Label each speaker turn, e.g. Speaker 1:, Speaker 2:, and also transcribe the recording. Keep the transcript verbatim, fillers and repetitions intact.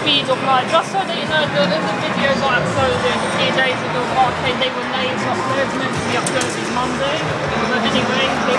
Speaker 1: speed of like, just so that you know, the, the videos I uploaded a few days ago, okay, they were late uploads, meant to be uploaded Monday. But anyway,